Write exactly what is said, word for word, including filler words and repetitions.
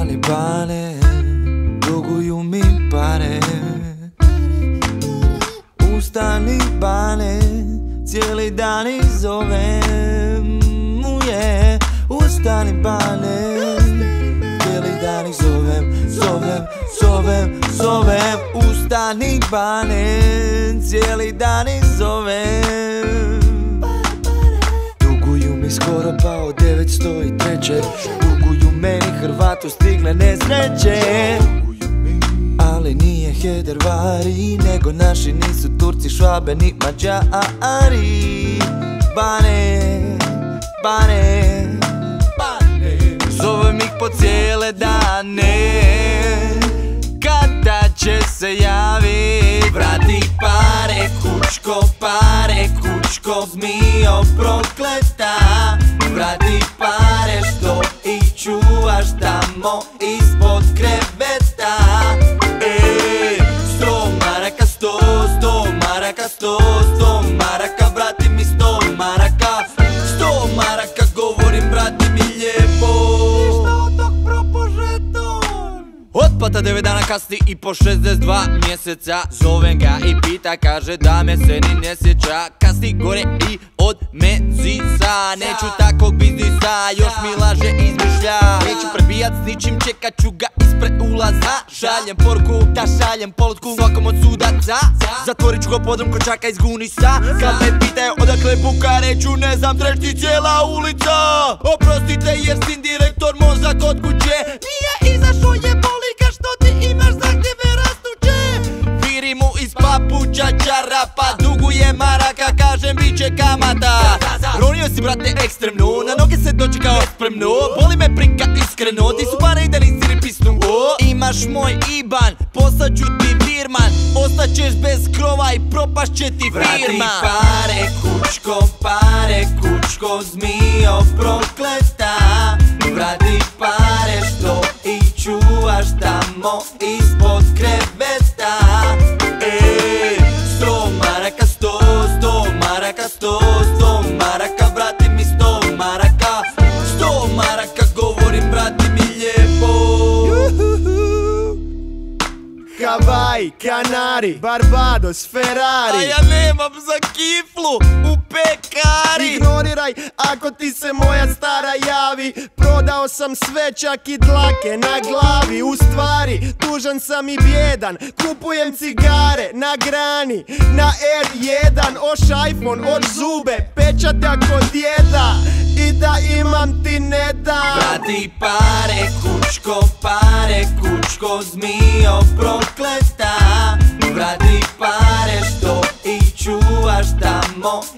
Ustani bane, duguju mi pare. Ustani bane, cijeli dan ih zovem. Uje, ustani bane, cijeli dan ih zovem. Zovem, zovem, zovem. Ustani bane, cijeli dan ih zovem. Duguju mi skoro pa od devetsto treće. Duguju meni Hrvatu stigle nesreće. Ali nije Hedervari, nego naši nisu Turci, Švabe ni Mađari. Bane, bane, bane, zovem ih po cijele dane. Kada će se javit? Vrati pare, kučko, pare, kučko, zmijo prokleta. Vrati pare što ih čuvaš tamo ispod kreveta. Ej, sto maraka, sto, sto maraka, sto, sto maraka, vrati mi sto maraka. Sto maraka, govorim, vrati mi lijepo. Ništa od tog propožetom. Otplata devet dana kasni i po šezdeset dva mjeseca. Zovem ga i pita, kaže da me se ni ne sjeća. Kasni gore i od mezisa. Neću takvog biznisa, još mi laže izmišlja. Neću prebijat s ničim, čekat ću ga ispred ulaza. Šaljem poruku, da šaljem polutku svakom od sudaca. Zatvorit ću go podrom ko čaka iz Gunisa. Kad me pitaju odakle buka, reću ne znam, trešti cijela ulica. Oprostite jer sin direktor mozak od kuće nije izašao, je boli ga što ti imaš zahtjeve rastuće. Viri mu iz papuća čarapa, duguje maraka, kažem bit će kamata. Ronio si brate ekstremno, na noge se dočekao spremno. Boli me prika iskreno, ti su pare i da nisi ripisnu. Imaš moj iban, poslat ću ti virman. Ostaćeš bez krova i propašće ti firma. Vrati pare, kučko, pare, kučko, zmijo prokleta. Vrati pare što ih čuvaš tamo ispod kreveta. Ej, sto maraka, sto, sto maraka, sto, sto maraka, vrati mi sto maraka. Sto maraka, govorim, vrati mi lijepo. Havaj, Kanari, Barbados, Ferrari. A ja nemam za kiflu u pekari. Ignoriraj ako ti se moja stara javi. Prodao sam sve, čak i dlake na glavi. U stvari, tužan sam i bjedan. Kupujem cigare na grani, na er jedan. Oš iPhone, oš zube, pečat ako djeda. I da imam ti ne dam. Vrati pare, kučko, pare, kučko, zmijo prokleta. Vrati pare što ih čuvaš tamo